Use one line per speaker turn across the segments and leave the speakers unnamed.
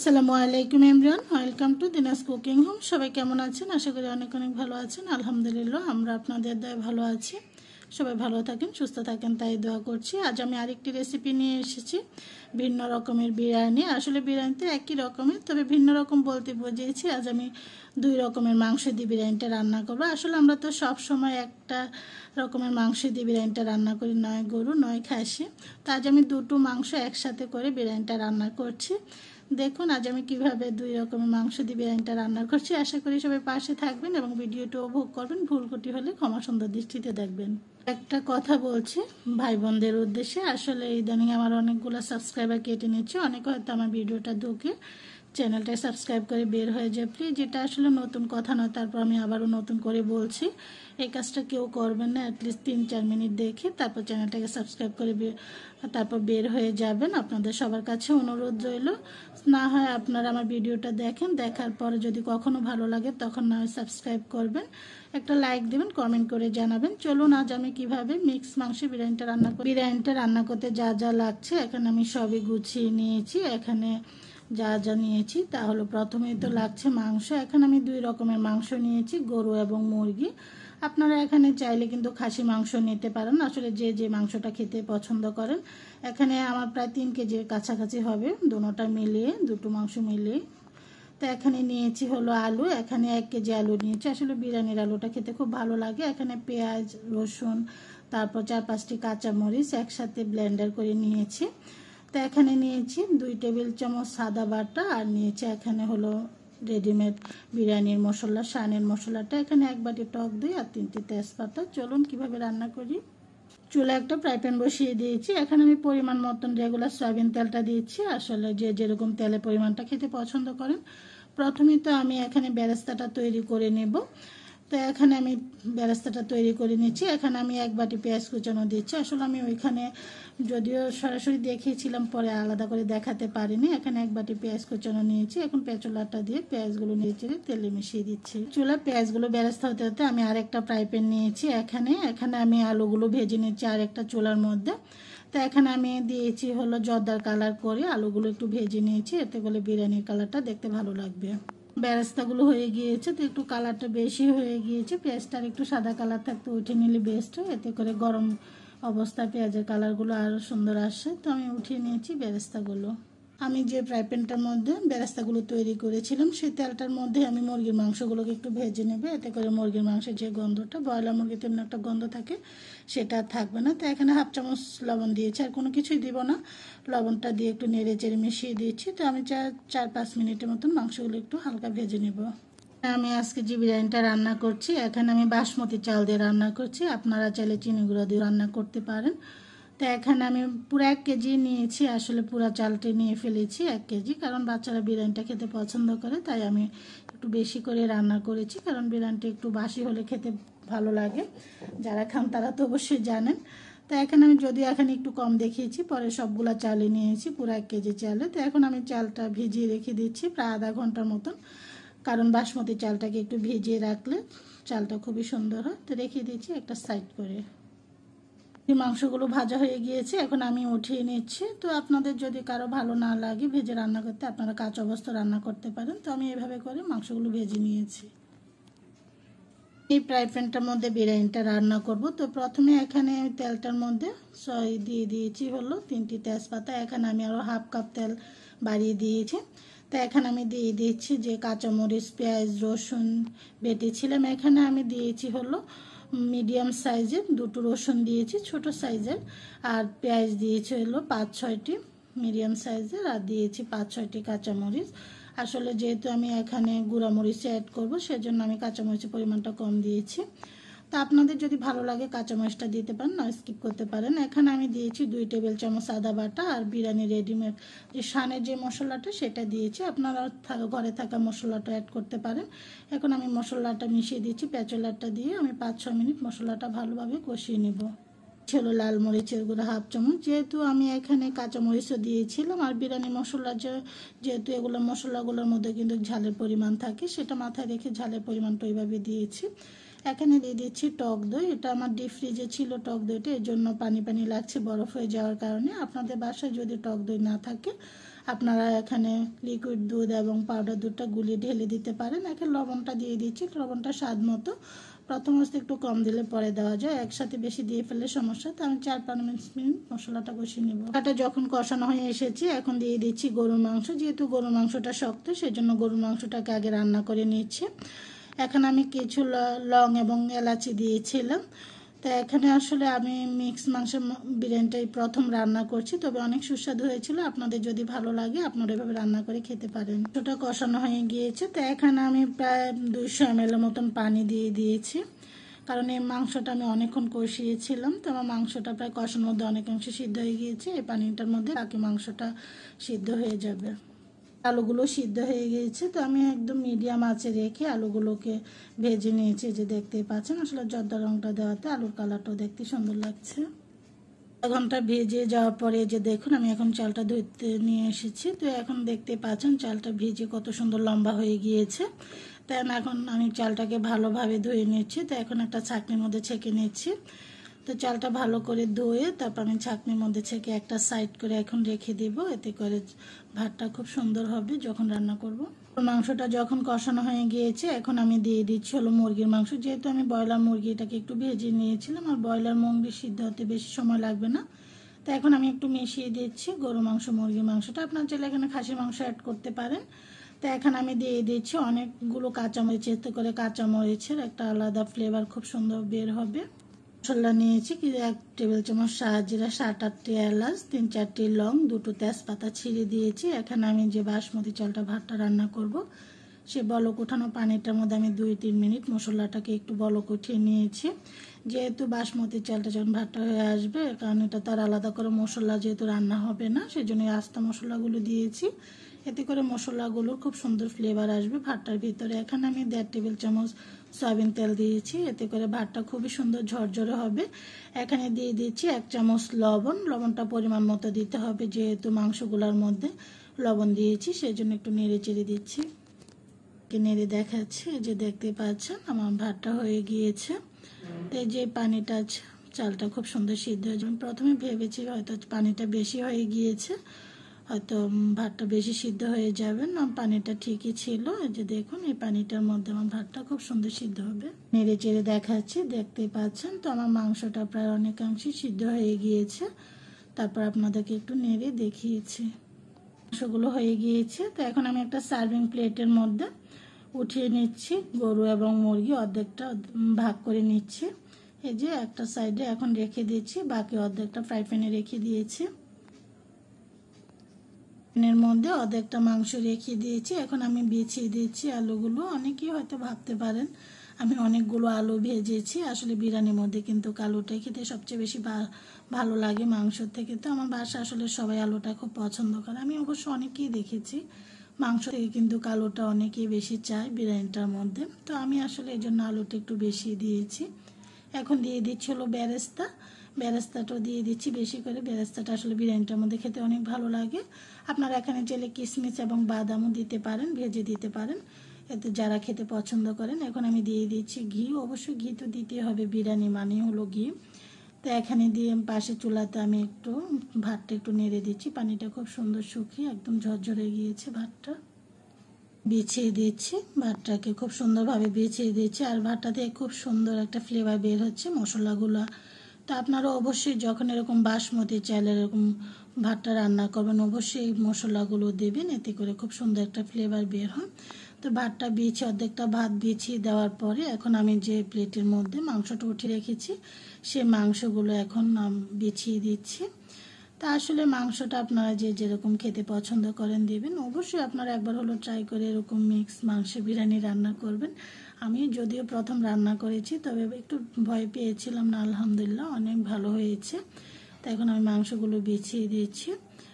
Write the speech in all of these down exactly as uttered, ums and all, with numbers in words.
আসসালামু আলাইকুম everyone, welcome to Dina's cooking home. সবাই কেমন আছেন? আশা করি অনেক অনেক ভালো আছেন। আলহামদুলিল্লাহ আমরা আপনাদের দয়ায় ভালো আছি। সবাই ভালো থাকেন, সুস্থ থাকেন, তাই দোয়া করছি। আজ আমি আরেকটি রেসিপি নিয়ে এসেছি, ভিন্ন রকমের বিরিয়ানি। আসলে বিরিয়ানিতে একই রকমের, তবে ভিন্ন রকম বলতে বুঝিয়েছি। আজ আমি দুই রকমের মাংস দিয়ে বিরিয়ানিটা রান্না করবো। আসলে আমরা তো সব সময় একটা রকমের মাংস দিয়ে বিরিয়ানিটা রান্না করি, নয় গরু নয় খাসি। তো আজ আমি দুটো মাংস একসাথে করে বিরিয়ানিটা রান্না করছি। দেখুন আজ আমি কিভাবে দুই রকমের মাংস দিয়ে বিরিয়ানিটা রান্না করছি। আশা করি সবাই পাশে থাকবেন এবং ভিডিওটা উপভোগ করবেন। ভুল ত্রুটি হলে ক্ষমা সুন্দর দৃষ্টিতে দেখবেন। একটা কথা বলছি ভাই বোনদের উদ্দেশ্যে, আসলে ইদানিং আমার অনেকগুলো সাবস্ক্রাইবার কেটে নিচ্ছে। অনেকে হয়তো আমার ভিডিওটা ঢুকে চ্যানেলটা সাবস্ক্রাইব করে বের হয়ে যায়। প্লিজ, যেটা আসলে নতুন কথা নয়, তারপর আমি আবারও নতুন করে বলছি, এই কাজটা কেউ করবেন না। অ্যাটলিস্ট তিন চার মিনিট দেখে তারপর চ্যানেলটাকে সাবস্ক্রাইব করে তারপর বের হয়ে যাবেন। আপনাদের সবার কাছে অনুরোধ রইল, না হয় আপনারা আমার ভিডিওটা দেখেন, দেখার পরে যদি কখনো ভালো লাগে তখন না হয় সাবস্ক্রাইব করবেন, একটা লাইক দেবেন, কমেন্ট করে জানাবেন। চলুন আজ আমি কিভাবে মিক্স মাংস বিরিয়ানিটা রান্না করি। বিরিয়ানিটা রান্না করতে যা যা লাগছে এখানে আমি সবই গুছিয়ে নিয়েছি। এখানে যা যা নিয়েছি তা হলো, প্রথমেই তো লাগছে মাংস। এখানে আমি দুই রকমের মাংস নিয়েছি, গরু এবং মুরগি। আপনারা এখানে চাইলে কিন্তু খাসি মাংস নিতে পারেন, আসলে যে যে মাংসটা খেতে পছন্দ করেন। এখানে আমার প্রায় তিন কেজির কাছাকাছি হবে, দুটোটা মিলিয়ে, দুটো মাংস মিলিয়ে। তো এখানে নিয়েছি হলো আলু, এখানে এক কেজি আলু নিয়েছি। আসলে বিরিয়ানির আলুটা খেতে খুব ভালো লাগে। এখানে পেঁয়াজ, রসুন, তারপর চার পাঁচটি কাঁচামরিচ একসাথে ব্লেন্ডার করে নিয়েছি। তো এখানে নিয়েছি দুই টেবিল চামচ সাদা বাটা, আর নিয়েছি এখানে হলো রেডিমেড বিরিয়ানির মশলা, শানের মশলাটা। এখানে এক বাটি টক দই আর তিনটি তেজপাতা। চলুন কিভাবে রান্না করি। চুলা একটা ফ্রাই প্যান বসিয়ে দিয়েছি। এখানে আমি পরিমাণ মতন রেগুলার সয়াবিন তেলটা দিচ্ছি। আসলে যে যেরকম তেলের পরিমাণটা খেতে পছন্দ করেন। প্রথমেই তো আমি এখানে বেরেস্তাটা তৈরি করে নেব। তো এখানে আমি বেরেস্তাটা তৈরি করে নিচ্ছি। এখানে আমি এক বাটি পেঁয়াজ কুচানো দিচ্ছি। আসলে আমি ওইখানে যদিও সরাসরি দেখিয়েছিলাম, পরে আলাদা করে দেখাতে পারিনি। এখানে এক বাটি পেঁয়াজ কুচানো নিয়েছি। এখন পেঁচুলাটা দিয়ে পেঁয়াজগুলো নিয়েছি, তেলে মিশিয়ে দিচ্ছি। চুলা পেঁয়াজগুলো বেরেস্তা হতে হতে আমি আরেকটা ফ্রাই প্যান নিয়েছি। এখানে এখানে আমি আলুগুলো ভেজে নিচ্ছি আরেকটা চুলার মধ্যে। তো এখানে আমি দিয়েছি হলো জর্দার কালার করে, আলুগুলো একটু ভেজে নিয়েছি, এতে করে বিরিয়ানির কালারটা দেখতে ভালো লাগবে। বেরেস্তাগুলো হয়ে গিয়েছে, তো একটু কালারটা বেশি হয়ে গিয়েছে। পেঁয়াজটার একটু সাদা কালার থাকতে উঠে নিলে বেস্ট হয়, এতে করে গরম অবস্থায় পেঁয়াজের কালারগুলো আরও সুন্দর আসে। তো আমি উঠিয়ে নিয়েছি বেরেস্তাগুলো। আমি যে ফ্রাই প্যানটার মধ্যে বেরেস্তাগুলো তৈরি করেছিলাম, সেই তেলটার মধ্যে আমি মুরগির মাংসগুলোকে একটু ভেজে নেব, এতে করে মুরগির মাংসের যে গন্ধটা, ব্রয়লার মুরগিতে এমন একটা গন্ধ থাকে, সেটা থাকবে না। তো এখানে হাফ চামচ লবণ দিয়েছি, আর কোনো কিছুই দিব না। লবণটা দিয়ে একটু নেড়ে চেড়ে মিশিয়ে দিচ্ছি। তো আমি চার চার পাঁচ মিনিটের মতন মাংসগুলো একটু হালকা ভেজে নেব। আমি আজকে যে বিরিয়ানিটা রান্না করছি, এখানে আমি বাসমতি চাল দিয়ে রান্না করছি। আপনারা চাইলে চিনি গুঁড়ো দিয়ে রান্না করতে পারেন। তো এখানে আমি পুরো এক কেজি নিয়েছি, আসলে পুরো চালটি নিয়ে ফেলেছি এক কেজি, কারণ বাচ্চারা বিরিয়ানিটা খেতে পছন্দ করে, তাই আমি একটু বেশি করে রান্না করেছি। কারণ বিরিয়ানিটা একটু বাসি হলে খেতে ভালো লাগে, যারা খান তারা তো অবশ্যই জানেন। তো এখানে আমি যদিও এখানে একটু কম দেখিয়েছি, পরে সবগুলা চালে নিয়েছি পুরো এক কেজি চালে। তো এখন আমি চালটা ভিজিয়ে রেখে দিচ্ছি প্রায় আধা ঘন্টার মতন, কারণ বাসমতি চালটাকে একটু ভিজিয়ে রাখলে চালটা খুবই সুন্দর হয়। তো রেখে দিচ্ছি একটা সাইড করে। মাংসগুলো ভাজা হয়ে গিয়েছে, এখন আমি উঠিয়ে নিচ্ছি। তো আপনাদের যদি কারো ভালো না লাগে ভেজে রান্না করতে, আপনারা কাঁচা অবস্থা রান্না করতে পারেন। তো আমি এভাবে করে মাংসগুলো ভেজে নিয়েছি। এই ফ্রাই প্যানটার মধ্যে বিরিয়ানিটা রান্না করব। তো প্রথমে এখানে তেলটার মধ্যে সয় দিয়ে দিয়েছি হলো তিনটি তেজপাতা। এখানে আমি আরও হাফ কাপ তেল বাড়িয়ে দিয়েছি। তো এখানে আমি দিয়ে দিচ্ছি যে কাঁচামরিচ, পেঁয়াজ, রসুন বেটেছিলাম। এখানে আমি দিয়েছি হলো মিডিয়াম সাইজের দুটো রসুন দিয়েছি ছোট সাইজের, আর পেঁয়াজ দিয়েছি হলো পাঁচ ছয়টি মিডিয়াম সাইজের, আর দিয়েছি পাঁচ ছয়টি কাঁচামরিচ। আসলে যেহেতু আমি এখানে গুঁড়ামরিচ অ্যাড করব, সেজন্য আমি কাঁচামরিচের পরিমাণটা কম দিয়েছি। তা আপনাদের যদি ভালো লাগে কাঁচামরিচটা দিতে পারেন, না স্কিপ করতে পারেন। এখানে আমি দিয়েছি দুই টেবিল চামচ আদা বাটা, আর বিরিয়ানি রেডিমেড যে শানের যে মশলাটা সেটা দিয়েছি। আপনারা ঘরে থাকা মশলাটা অ্যাড করতে পারেন। এখন আমি মশলাটা মিশিয়ে দিচ্ছি, পেঁচলাটা দিয়ে আমি পাঁচ ছ মিনিট মশলাটা ভালোভাবে কষিয়ে নেব। ছিল লাল মরিচের গুঁড়ো হাফ চামচ, যেহেতু আমি এখানে কাঁচামরিচও দিয়েছিলাম, আর বিরিয়ানি মশলা যে যেহেতু এগুলো মশলাগুলোর মধ্যে কিন্তু ঝালের পরিমাণ থাকে, সেটা মাথায় রেখে ঝালের পরিমাণটা ওইভাবে দিয়েছি। এখানে দিয়ে দিচ্ছি টক দই। এটা আমার ডিপ ফ্রিজে ছিল টক দইটা, এর জন্য পানি পানি লাগছে বরফ হয়ে যাওয়ার কারণে। আপনাদের বাসায় যদি টক দই না থাকে আপনারা এখানে লিকুইড দুধ এবং পাউডার দুধটা গুলিয়ে ঢেলে দিতে পারেন। এখন লবণটা দিয়ে দিচ্ছি, লবণটা স্বাদ মতো, প্রথম অবস্থায় একটু কম দিলে পরে দেওয়া যায়, একসাথে বেশি দিয়ে ফেললে সমস্যা। তো আমি চার পাঁচ মিনিট মশলাটা কষিয়ে নেব। এটা যখন কষানো হয়ে এসেছে এখন দিয়ে দিচ্ছি গরুর মাংস। যেহেতু গরুর মাংসটা শক্ত সেজন্য গরুর মাংসটাকে আগে রান্না করে নিচ্ছি। এখন আমি কিছু লং এবং এলাচি দিয়েছিলাম। তো এখানে আসলে আমি মিক্স মাংসের বিরিয়ানিটাই প্রথম রান্না করছি, তবে অনেক সুস্বাদু হয়েছিল। আপনাদের যদি ভালো লাগে আপনারা এভাবে রান্না করে খেতে পারেন। ওটা কষানো হয়ে গিয়েছে। তো এখানে আমি প্রায় দুইশো এম এল মতন পানি দিয়ে দিয়েছি, কারণ এই মাংসটা আমি অনেকক্ষণ কষিয়েছিলাম। তো আমার মাংসটা প্রায় কষানোর মধ্যে অনেকাংশে সিদ্ধ হয়ে গিয়েছে। এই পানিটার মধ্যে বাকি মাংসটা সিদ্ধ হয়ে যাবে। আলুগুলো সিদ্ধ হয়ে গিয়েছে। তো আমি একদম মিডিয়াম আঁচে রেখে আলুগুলোকে ভেজে নিয়েছি, যে দেখতেই পাচ্ছেন। আসলে জর্দা রঙটা দেওয়াতে আলুর কালারটাও দেখতে সুন্দর লাগছে। আধা ঘন্টা ভেজে যাওয়ার পরে যে দেখুন আমি এখন চালটা ধুতে নিয়ে এসেছি। তো এখন দেখতে পাচ্ছেন চালটা ভেজে কত সুন্দর লম্বা হয়ে গিয়েছে। তো এখন আমি চালটাকে ভালোভাবে ধুয়ে নিচ্ছি। তো এখন একটা ছাঁকনির মধ্যে ছেঁকে নিচ্ছি। তো চালটা ভালো করে ধুয়ে তারপর আমি ছাঁকনির মধ্যে ছেঁকে একটা সাইড করে এখন রেখে দেব। এতে করে ভাতটা খুব সুন্দর হবে যখন রান্না করব। মাংসটা যখন কষানো হয়ে গিয়েছে এখন আমি দিয়ে দিচ্ছি হলো মুরগির মাংস। যেহেতু আমি ব্রয়লার মুরগিটাকে একটু ভেজে নিয়েছিলাম, আর ব্রয়লার মুরগি সিদ্ধ হতে বেশি সময় লাগবে না। তো এখন আমি একটু মিশিয়ে দিচ্ছি গরু মাংস মুরগির মাংসটা। আপনার চাইলে এখানে খাসির মাংস অ্যাড করতে পারেন। তো এখন আমি দিয়ে দিচ্ছি অনেকগুলো কাঁচামরিচ। এতে করে কাঁচামরিচের একটা আলাদা ফ্লেভার খুব সুন্দর বের হবে। মশলা নিয়েছি কি এক টেবিল চামচ সাহাজিরা, সাত আটটি এলাচ, তিন চারটি লং, দুটো তেজপাতা ছিঁড়ে দিয়েছি। এখানে আমি যে বাসমতি চালটা ভাতটা রান্না করব সে বলক উঠানো পানিটার মধ্যে আমি দুই তিন মিনিট মশলাটাকে একটু বলক উঠিয়ে নিয়েছি। যেহেতু বাসমতি চালটা যখন ভাতটা হয়ে আসবে, কারণ এটা তার আলাদা করে মশলা যেহেতু রান্না হবে না, সেই জন্য আস্তা মশলাগুলো দিয়েছি। এতে করে মশলাগুলোর খুব সুন্দর ফ্লেভার আসবে ভাতটার ভিতরে। এখানে আমি দেড় টেবিল চামচ সয়াবিন তেল দিয়েছি। এতে করে ভাতটা খুবই সুন্দর ঝরঝরে হবে। এখানে দিয়ে দিচ্ছি এক চামচ লবণ। লবণটা পরিমাণ মতো দিতে হবে, যেহেতু মাংসগুলোর মধ্যে লবণ দিয়েছি সেই জন্য একটু নেড়ে চেড়ে দিচ্ছি। নেড়ে দেখাচ্ছি, যে দেখতে পাচ্ছেন আমার ভাতটা হয়ে গিয়েছে। তো যে পানিটা আছে চালটা খুব সুন্দর সিদ্ধ হয়ে যাবে। প্রথমে ভেবেছি হয়তো পানিটা বেশি হয়ে গিয়েছে, হয়তো ভাতটা বেশি সিদ্ধ হয়ে যাবে না, পানিটা ঠিকই ছিল। যে দেখুন এই পানিটার মধ্যে আমার ভাতটা খুব সুন্দর সিদ্ধ হবে। নেড়ে চেড়ে দেখাচ্ছি, দেখতেই পাচ্ছেন। তো আমার মাংসটা প্রায় অনেকাংশই সিদ্ধ হয়ে গিয়েছে। তারপর আপনাদেরকে একটু নেড়ে দেখিয়েছি মাংসগুলো হয়ে গিয়েছে। তো এখন আমি একটা সার্ভিং প্লেটের মধ্যে উঠিয়ে নিচ্ছি। গরু এবং মুরগি অর্ধেকটা ভাগ করে নিচ্ছি। এই যে একটা সাইডে এখন রেখে দিচ্ছি, বাকি অর্ধেকটা ফ্রাই প্যানে রেখে দিয়েছি। এর মধ্যে অর্ধেকটা মাংস রেখে দিয়েছি। এখন আমি বিছিয়ে দিচ্ছি আলুগুলো। অনেকেই হয়তো ভাবতে পারেন আমি অনেকগুলো আলু ভেজেছি। আসলে বিরিয়ানির মধ্যে কিন্তু আলুটা খেতে সবচেয়ে বেশি ভালো লাগে মাংসর থেকে। তো আমার বাসা আসলে সবাই আলুটা খুব পছন্দ করে। আমি অবশ্য অনেকেই দেখেছি মাংস থেকে কিন্তু আলুটা অনেকেই বেশি চায় বিরিয়ানিটার মধ্যে। তো আমি আসলে এই জন্য আলুটা একটু বেশি দিয়েছি। এখন দিয়ে দিচ্ছি হলো বেরেস্তা। বেরেস্তাটাও দিয়ে দিচ্ছি বেশি করে। বেরেস্তাটা আসলে বিরিয়ানিটার মধ্যে খেতে অনেক ভালো লাগে। আপনারা এখানে চাইলে কিশমিশ এবং বাদামও দিতে পারেন, ভেজে দিতে পারেন, এতে যারা খেতে পছন্দ করেন। এখন আমি দিয়ে দিচ্ছি ঘি। অবশ্যই ঘি তো দিতে হবে, বিরিয়ানি মানে হলো ঘি। তো এখানে দিয়ে পাশে চুলাতে আমি একটু ভাতটা একটু নেড়ে দিচ্ছি। পানিটা খুব সুন্দর শুকিয়ে একদম ঝরঝরে গিয়েছে। ভাতটা বিছিয়ে দিচ্ছি, ভাতটাকে খুব সুন্দরভাবে বিছিয়ে দিচ্ছি। আর ভাতটা দিয়ে খুব সুন্দর একটা ফ্লেভার বের হচ্ছে মশলাগুলো। তো আপনারা অবশ্যই যখন এরকম বাসমতি চাল এরকম ভাতটা রান্না করবেন অবশ্যই এই মশলাগুলো দেবেন, এতে করে খুব সুন্দর একটা ফ্লেভার বের হয়। তো ভাতটা বিছিয়ে অর্ধেকটা ভাত বিছিয়ে দেওয়ার পরে এখন আমি যে প্লেটের মধ্যে মাংসটা উঠিয়ে রেখেছি সেই মাংসগুলো এখন বিছিয়ে দিচ্ছি। তা আসলে মাংসটা আপনারা যে যেরকম খেতে পছন্দ করেন দেবেন। অবশ্যই আপনারা একবার হলো ট্রাই করে এরকম মিক্স মাংস বিরিয়ানি রান্না করবেন। আমি যদিও প্রথম রান্না করেছি, তবে একটু ভয় পেয়েছিলাম না, আলহামদুলিল্লাহ অনেক ভালো হয়েছে। তো এখন আমি মাংসগুলো বিছিয়ে দিচ্ছি।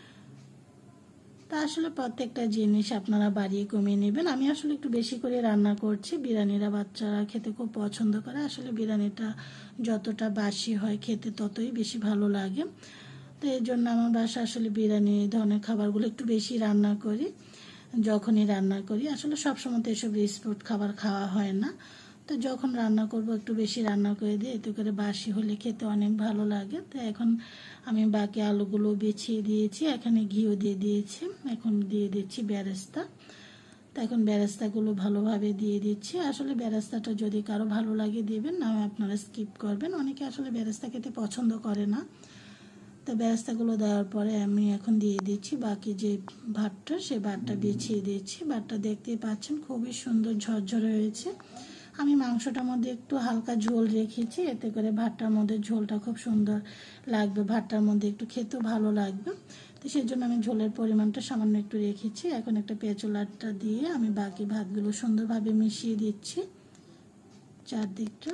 তা আসলে প্রত্যেকটা জিনিস আপনারা বাড়িয়ে কমিয়ে নেবেন। আমি আসলে একটু বেশি করে রান্না করছি। বিরিয়ানিরা বাচ্চারা খেতে খুব পছন্দ করে। আসলে বিরিয়ানিটা যতটা বাসি হয় খেতে ততই বেশি ভালো লাগে। তো এই জন্য আমার বাসা আসলে বিরিয়ানি এই ধরনের খাবারগুলো একটু বেশি রান্না করি। যখনই রান্না করি আসলে সবসময় তো এসব রিস্ট ফুড খাবার খাওয়া হয় না। তো তো যখন রান্না করব একটু বেশি রান্না করে দিই, এতে করে বাসি হলে খেতে অনেক ভালো লাগে। তো এখন আমি বাকি আলুগুলো বিছিয়ে দিয়েছি, এখানে ঘিও দিয়ে দিয়েছি, এখন দিয়ে দিচ্ছি বেরেস্তা। তো এখন বেরেস্তাগুলো ভালোভাবে দিয়ে দিচ্ছি। আসলে বেরেস্তাটা যদি কারো ভালো লাগে দিবেন, না আপনারা স্কিপ করবেন। অনেকে আসলে বেরেস্তা খেতে পছন্দ করে না। তো বেরেস্তাগুলো দেওয়ার পরে আমি এখন দিয়ে দিচ্ছি বাকি যে ভাতটা, সেই ভাতটা বিছিয়ে দিচ্ছি। ভাতটা দেখতেই পাচ্ছেন খুবই সুন্দর ঝরঝরে হয়েছে। আমি মাংসটার মধ্যে একটু হালকা ঝোল রেখেছি, এতে করে ভাতটার মধ্যে ঝোলটা খুব সুন্দর লাগবে, ভাতটার মধ্যে একটু খেতেও ভালো লাগবে। তো সেই জন্য আমি ঝোলের পরিমাণটা সামান্য একটু রেখেছি। এখন একটা পেঁচোলাটা দিয়ে আমি বাকি ভাতগুলো সুন্দরভাবে মিশিয়ে দিচ্ছি চারদিকটা।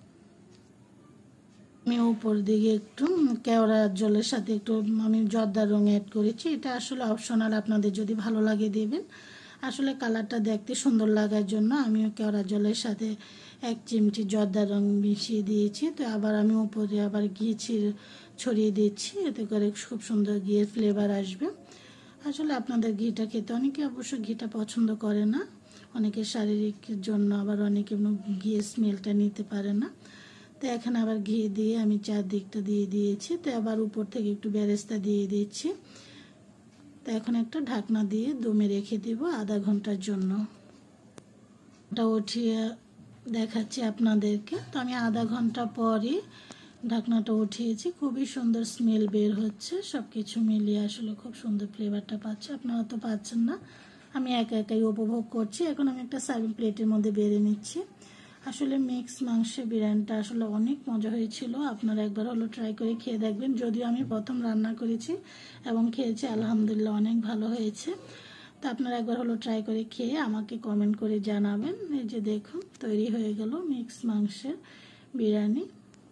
আমি উপর দিকে একটু কেওড়া জলের সাথে একটু আমি জর্দার রং অ্যাড করেছি। এটা আসলে অপশনাল, আপনাদের যদি ভালো লাগে দেবেন। আসলে কালারটা দেখতে সুন্দর লাগার জন্য আমি কেওড়া জলের সাথে এক চিমটি জর্দার রং মিশিয়ে দিয়েছি। তো আবার আমি উপরে আবার ঘি ছড়িয়ে দিচ্ছি, এতে করে খুব সুন্দর ঘিয়ের ফ্লেভার আসবে। আসলে আপনাদের ঘিটা খেতে অনেকে অবশ্য ঘিটা পছন্দ করে না, অনেকে শারীরিক জন্য, আবার অনেকে ঘিয়ের স্মেলটা নিতে পারে না। তো এখানে আবার ঘি দিয়ে আমি চারদিকটা দিয়ে দিয়েছি। তো আবার উপর থেকে একটু বেরেস্তা দিয়ে দিচ্ছি। তো এখন একটা ঢাকনা দিয়ে দমে রেখে দেব আধা ঘন্টার জন্য। ওটা উঠিয়ে দেখাচ্ছি আপনাদেরকে। তো আমি আধা ঘন্টা পরে ঢাকনাটা উঠিয়েছি, খুবই সুন্দর স্মেল বের হচ্ছে। সব কিছু মিলিয়ে আসলে খুব সুন্দর ফ্লেভারটা পাচ্ছে, আপনারা তো পাচ্ছেন না, আমি একা একাই উপভোগ করছি। এখন আমি একটা সার্ভিং প্লেটের মধ্যে বেড়ে নিচ্ছি। আসলে মিক্স মাংসের বিরিয়ানিটা আসলে অনেক মজা হয়েছিল, আপনারা একবার হলো ট্রাই করে খেয়ে দেখবেন। যদিও আমি প্রথম রান্না করেছি এবং খেয়েছি, আলহামদুলিল্লাহ অনেক ভালো হয়েছে। তো আপনারা একবার হলো ট্রাই করে খেয়ে আমাকে কমেন্ট করে জানাবেন। এই যে দেখুন তৈরি হয়ে গেল মিক্স মাংসের বিরিয়ানি।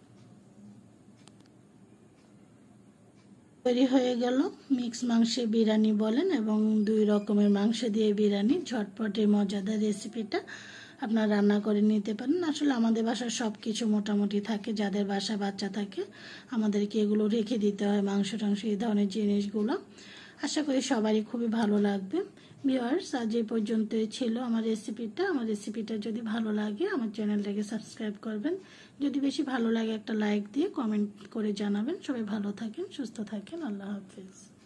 তৈরি হয়ে গেল মিক্স মাংসের বিরিয়ানি বলেন এবং দুই রকমের মাংস দিয়ে বিরিয়ানি। ঝটপটে মজাদার রেসিপিটা আপনারা রান্না করে নিতে পারেন। আসলে আমাদের বাসায় সব কিছু মোটামুটি থাকে, যাদের বাসা বাচ্চা থাকে আমাদেরকে এগুলো রেখে দিতে হয়, মাংস টাংস এই ধরনের জিনিসগুলো। আশা করি সবারই খুবই ভালো লাগবে। ভিউয়ার্স, আজ এই পর্যন্তই ছিল আমার রেসিপিটা। আমার রেসিপিটা যদি ভালো লাগে আমার চ্যানেলটাকে সাবস্ক্রাইব করবেন, যদি বেশি ভালো লাগে একটা লাইক দিয়ে কমেন্ট করে জানাবেন। সবাই ভালো থাকেন, সুস্থ থাকেন, আল্লাহ হাফেজ।